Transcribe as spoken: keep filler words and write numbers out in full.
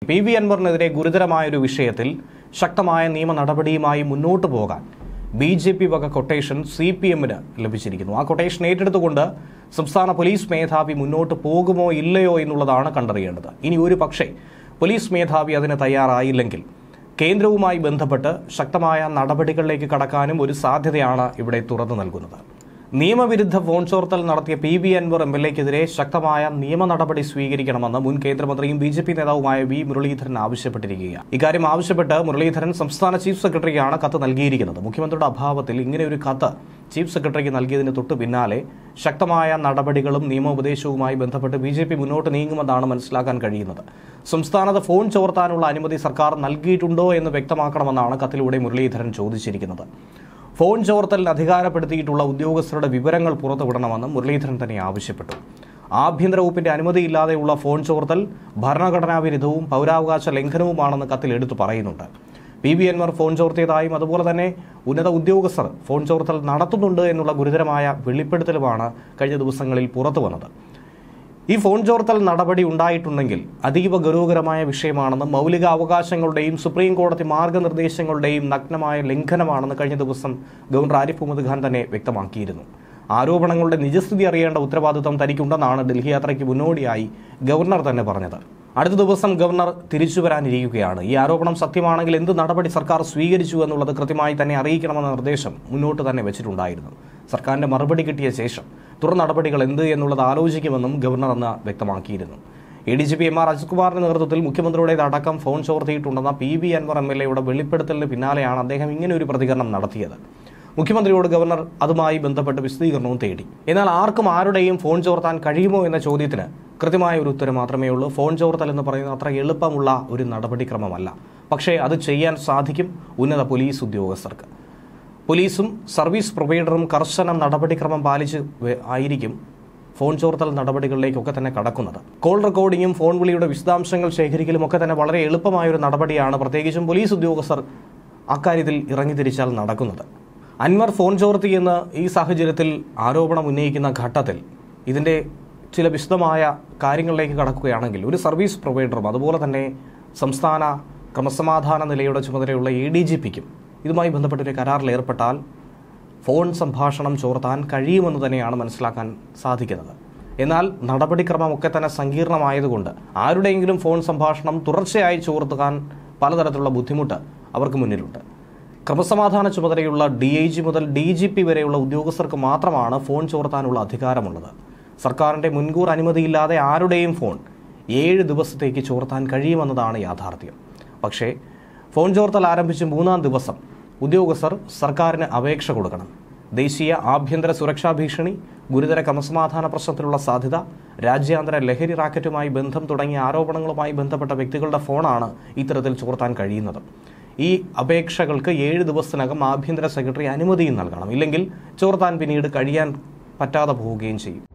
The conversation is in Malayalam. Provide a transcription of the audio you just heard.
പി വി അൻവറിനെതിരെ ഗുരുതരമായൊരു വിഷയത്തിൽ ശക്തമായ നിയമ നടപടിയുമായി മുന്നോട്ട് പോകാൻ ബി ജെ പി വക കൊട്ടേഷൻ സി പി എമ്മിന് ലഭിച്ചിരിക്കുന്നു. ആ കൊട്ടേഷൻ ഏറ്റെടുത്തുകൊണ്ട് സംസ്ഥാന പോലീസ് മേധാവി മുന്നോട്ട് പോകുമോ ഇല്ലയോ എന്നുള്ളതാണ് കണ്ടറിയേണ്ടത്. ഇനി ഒരു പക്ഷേ പോലീസ് മേധാവി അതിന് തയ്യാറായില്ലെങ്കിൽ കേന്ദ്രവുമായി ബന്ധപ്പെട്ട് ശക്തമായ നടപടികളിലേക്ക് കടക്കാനും ഒരു സാധ്യതയാണ് ഇവിടെ തുറന്നു നൽകുന്നത്. നിയമവിരുദ്ധ ഫോൺ ചോർത്തൽ നടത്തിയ P V Anvar M L എക്കെതിരെ ശക്തമായ നിയമ നടപടി സ്വീകരിക്കണമെന്ന് മുൻ കേന്ദ്രമന്ത്രിയും ബി ജെ പി നേതാവുമായ വി മുരളീധരൻ ആവശ്യപ്പെട്ടിരിക്കുകയാണ്. ഇക്കാര്യം ആവശ്യപ്പെട്ട് മുരളീധരൻ സംസ്ഥാന ചീഫ് സെക്രട്ടറിക്കാണ് കത്ത് നൽകിയിരിക്കുന്നത്. മുഖ്യമന്ത്രിയുടെ അഭാവത്തിൽ ഇങ്ങനെ ഒരു കത്ത് ചീഫ് സെക്രട്ടറിക്ക് നൽകിയതിന് തൊട്ടു പിന്നാലെ ശക്തമായ നടപടികളും നിയമോപദേശവുമായി ബന്ധപ്പെട്ട് ബി ജെ പി മുന്നോട്ട് നീങ്ങുമെന്നാണ് മനസ്സിലാക്കാൻ കഴിയുന്നത്. സംസ്ഥാനത്ത് ഫോൺ ചോർത്താനുള്ള അനുമതി സർക്കാർ നൽകിയിട്ടുണ്ടോ എന്ന് വ്യക്തമാക്കണമെന്നാണ് കത്തിലൂടെ മുരളീധരൻ ചോദിച്ചിരിക്കുന്നത്. ഫോൺ ചോർത്തലിന് അധികാരപ്പെടുത്തിയിട്ടുള്ള ഉദ്യോഗസ്ഥരുടെ വിവരങ്ങൾ പുറത്തുവിടണമെന്ന് മുരളീധരൻ തന്നെ ആവശ്യപ്പെട്ടു. ആഭ്യന്തര വകുപ്പിന്റെ അനുമതിയില്ലാതെയുള്ള ഫോൺ ചോർത്തൽ ഭരണഘടനാ വിരുദ്ധവും പൗരാവകാശ ലംഘനവുമാണെന്ന് കത്തിൽ എടുത്തു പറയുന്നുണ്ട്. പി വി അൻവർ ഫോൺ ചോർത്തിയതായും അതുപോലെ തന്നെ ഉന്നത ഉദ്യോഗസ്ഥർ ഫോൺ ചോർത്തൽ നടത്തുന്നുണ്ട് എന്നുള്ള ഗുരുതരമായ വെളിപ്പെടുത്തലുമാണ് കഴിഞ്ഞ ദിവസങ്ങളിൽ പുറത്തു വന്നത്. ഈ ഫോൺ ചോർത്തൽ നടപടി ഉണ്ടായിട്ടുണ്ടെങ്കിൽ അതീവ ഗൗരവകരമായ വിഷയമാണെന്ന് മൗലിക അവകാശങ്ങളുടെയും സുപ്രീം കോടതി മാർഗനിർദ്ദേശങ്ങളുടെയും നഗ്നമായ ലംഘനമാണെന്ന് കഴിഞ്ഞ ദിവസം ഗവർണർ ആരിഫ് മുഹമ്മദ് ഖാൻ തന്നെ വ്യക്തമാക്കിയിരുന്നു. ആരോപണങ്ങളുടെ നിജസ്ഥിതി അറിയേണ്ട ഉത്തരവാദിത്വം തനിക്കുണ്ടെന്നാണ് ഡൽഹി യാത്രയ്ക്ക് മുന്നോടിയായി ഗവർണർ തന്നെ പറഞ്ഞത്. അടുത്ത ദിവസം ഗവർണർ തിരിച്ചു വരാനിരിക്കുകയാണ്. ഈ ആരോപണം സത്യമാണെങ്കിൽ എന്ത് നടപടി സർക്കാർ സ്വീകരിച്ചു എന്നുള്ളത് കൃത്യമായി തന്നെ അറിയിക്കണമെന്ന നിർദ്ദേശം മുന്നോട്ട് തന്നെ വെച്ചിട്ടുണ്ടായിരുന്നു. സർക്കാരിന്റെ മറുപടി കിട്ടിയ ശേഷം തുടർ നടപടികൾ എന്ത് എന്നുള്ളത് ആലോചിക്കുമെന്നും ഗവർണർ അന്ന് വ്യക്തമാക്കിയിരുന്നു. A D G P M R അജിത്കുമാറിന്റെ നേതൃത്വത്തിൽ മുഖ്യമന്ത്രിയുടേതടക്കം ഫോൺ ചോർത്തിയിട്ടുണ്ടെന്ന P V Anvar M L എയുടെ വെളിപ്പെടുത്തലിന് പിന്നാലെയാണ് അദ്ദേഹം ഇങ്ങനെ ഒരു പ്രതികരണം നടത്തിയത്. മുഖ്യമന്ത്രിയോട് ഗവർണർ അതുമായി ബന്ധപ്പെട്ട് വിശദീകരണവും തേടി. എന്നാൽ ആർക്കും ആരുടെയും ഫോൺ ചോർത്താൻ കഴിയുമോ എന്ന ചോദ്യത്തിന് കൃത്യമായ ഒരു ഉത്തരം മാത്രമേ ഉള്ളൂ. ഫോൺ ചോർത്തൽ എന്ന് പറയുന്നത് അത്ര എളുപ്പമുള്ള ഒരു നടപടിക്രമമല്ല. പക്ഷേ അത് ചെയ്യാൻ സാധിക്കും ഉന്നത പോലീസ് ഉദ്യോഗസ്ഥർക്ക്. പോലീസും സർവീസ് പ്രൊവൈഡറും കർശന നടപടിക്രമം പാലിച്ച് ആയിരിക്കും ഫോൺ ചോർത്തൽ നടപടികളിലേക്കൊക്കെ തന്നെ കടക്കുന്നത്. കോൾ റെക്കോർഡിങ്ങും ഫോൺ വിളിയുടെ വിശദാംശങ്ങൾ ശേഖരിക്കലും ഒക്കെ തന്നെ വളരെ എളുപ്പമായൊരു നടപടിയാണ് പ്രത്യേകിച്ചും പോലീസ് ഉദ്യോഗസ്ഥർ അക്കാര്യത്തിൽ ഇറങ്ങിത്തിരിച്ചാൽ നടക്കുന്നത്. അൻവർ ഫോൺ ചോർത്തി എന്ന് ഈ സാഹചര്യത്തിൽ ആരോപണം ഉന്നയിക്കുന്ന ഘട്ടത്തിൽ ഇതിൻ്റെ ചില വിശദമായ കാര്യങ്ങളിലേക്ക് കടക്കുകയാണെങ്കിൽ ഒരു സർവീസ് പ്രൊവൈഡറും അതുപോലെ തന്നെ സംസ്ഥാന ക്രമസമാധാന നിലയുടെ ചുമതലയുള്ള എ ഡി ജി പിക്കും ഇതുമായി ബന്ധപ്പെട്ടൊരു കരാറിൽ ഏർപ്പെട്ടാൽ ഫോൺ സംഭാഷണം ചോർത്താൻ കഴിയുമെന്ന് തന്നെയാണ് മനസ്സിലാക്കാൻ സാധിക്കുന്നത്. എന്നാൽ നടപടിക്രമമൊക്കെ തന്നെ സങ്കീർണമായതുകൊണ്ട് ആരുടെയെങ്കിലും ഫോൺ സംഭാഷണം തുടർച്ചയായി ചോർത്താൻ പലതരത്തിലുള്ള ബുദ്ധിമുട്ട് അവർക്ക് മുന്നിലുണ്ട്. ക്രമസമാധാന ചുമതലയുള്ള ഡി ഐ ജി മുതൽ ഡി ജി പി വരെയുള്ള ഉദ്യോഗസ്ഥർക്ക് മാത്രമാണ് ഫോൺ ചോർത്താനുള്ള അധികാരമുള്ളത്. സർക്കാരിൻ്റെ മുൻകൂർ അനുമതിയില്ലാതെ ആരുടെയും ഫോൺ ഏഴ് ദിവസത്തേക്ക് ചോർത്താൻ കഴിയുമെന്നതാണ് യാഥാർത്ഥ്യം. പക്ഷേ ഫോൺ ചോർത്തൽ ആരംഭിച്ച് മൂന്നാം ദിവസം ഉദ്യോഗസ്ഥർ സർക്കാരിന് അപേക്ഷ കൊടുക്കണം. ദേശീയ ആഭ്യന്തര സുരക്ഷാ ഭീഷണി, ഗുരുതര ക്രമസമാധാന പ്രശ്നത്തിലുള്ള സാധ്യത, രാജ്യാന്തര ലഹരി റാക്കറ്റുമായി ബന്ധം തുടങ്ങിയ ആരോപണങ്ങളുമായി ബന്ധപ്പെട്ട വ്യക്തികളുടെ ഫോണാണ് ഇത്തരത്തിൽ ചോർത്താൻ കഴിയുന്നത്. ഈ അപേക്ഷകൾക്ക് ഏഴ് ദിവസത്തിനകം ആഭ്യന്തര സെക്രട്ടറി അനുമതിയും നൽകണം. ഇല്ലെങ്കിൽ ചോർത്താൻ പിന്നീട് കഴിയാൻ പറ്റാതെ പോവുകയും ചെയ്യും.